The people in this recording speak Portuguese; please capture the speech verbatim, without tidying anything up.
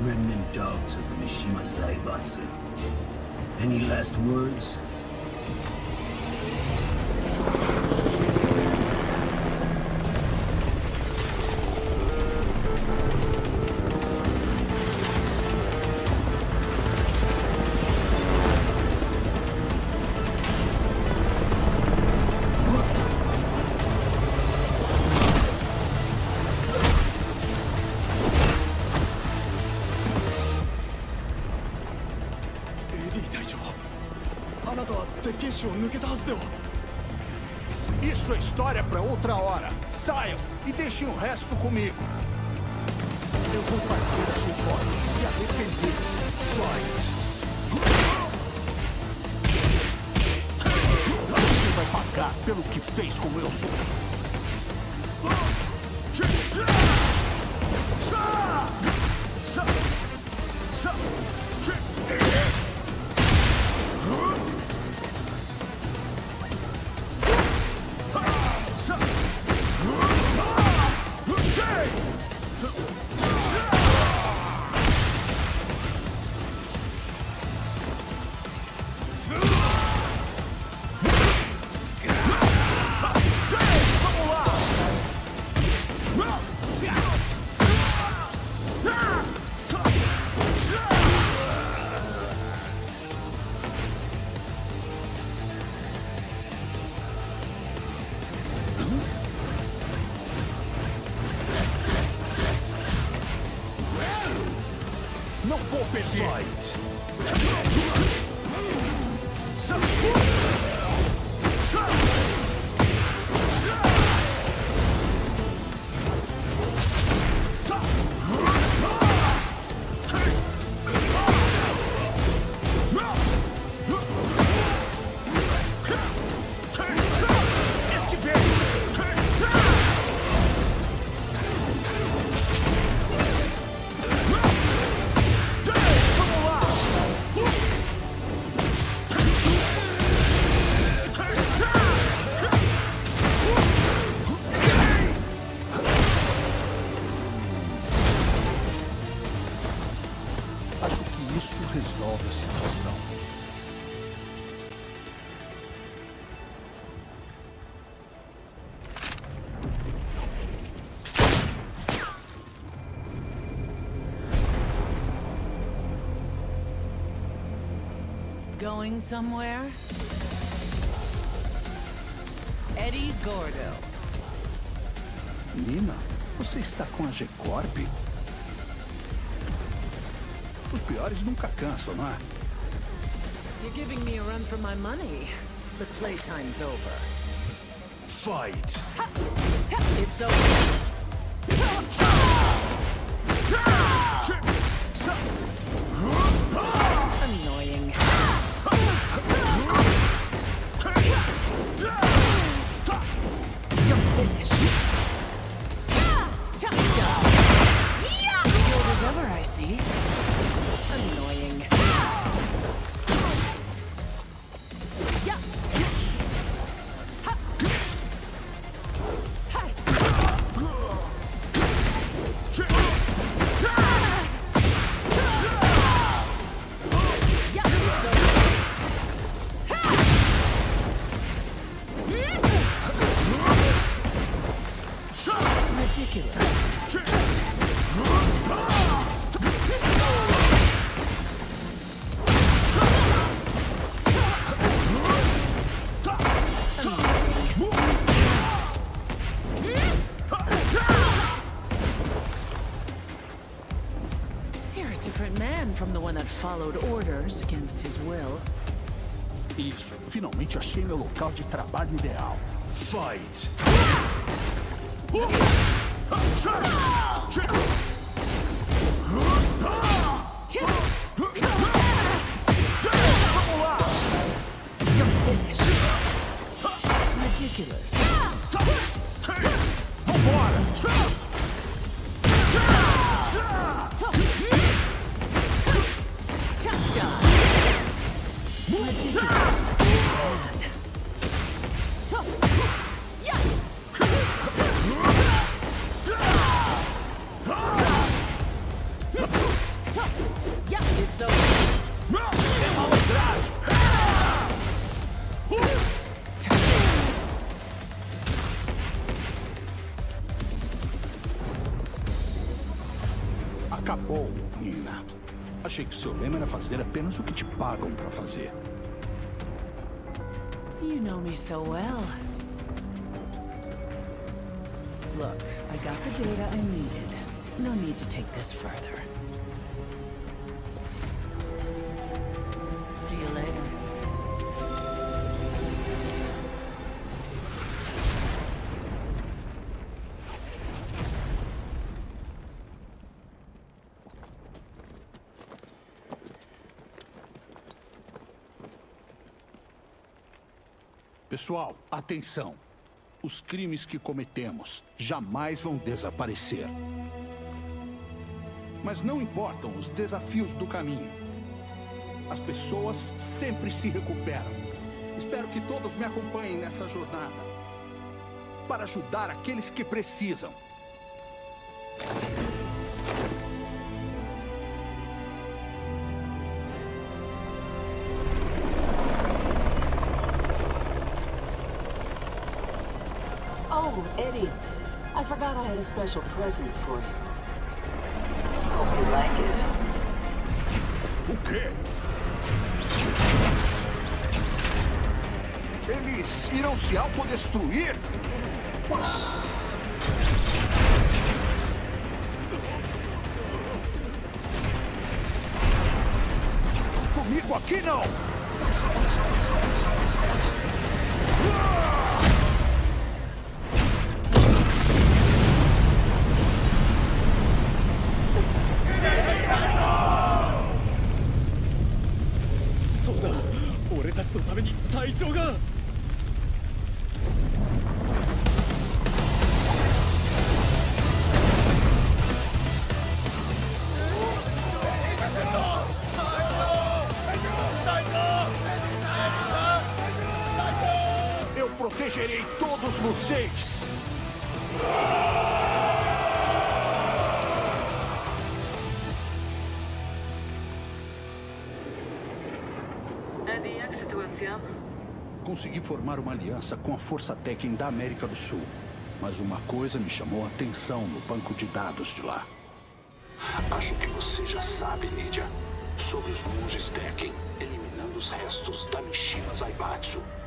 remnant dogs of the Mishima Zaibatsu. Any last words? Isso é história para outra hora. Saiam e deixem o resto comigo. Eu vou fazer a G-Corp se arrepender. Fight! Você vai pagar pelo que fez com o meu sou. Não vou perder! Fight. Acho que isso resolve a situação. Going somewhere? Eddie Gordo. Nina, você está com a G-Corp? Os piores nunca cansam, não é? You're giving me a run for my money, but playtime's over. Fight! It's over. Annoying. You're finished. Skilled as ever, I see. Annoying. From the one that followed orders against his will. Isso, finalmente achei meu local de trabalho ideal. Fight! You're finished. Ridiculous. Vambora! Ridiculous. acabou, Nina. Achei que seu lema era fazer apenas o que te pagam pra fazer. You know me so well. Look, I got the data I needed. No need to take this further. See you later. Pessoal, atenção. Os crimes que cometemos jamais vão desaparecer. Mas não importam os desafios do caminho. As pessoas sempre se recuperam. Espero que todos me acompanhem nessa jornada para ajudar aqueles que precisam. Oh, Eddie, I forgot I had a special present for you. Hope you like it. O quê? Eles irão se autodestruir? Comigo aqui não! Eu protegerei todos vocês! Eddie, jak sytuacja? Consegui formar uma aliança com a Força Tekken da América do Sul. Mas uma coisa me chamou a atenção no banco de dados de lá. Acho que você já sabe, Nidia. Sobre os monges Tekken, eliminando os restos da Mishima Zaibatsu.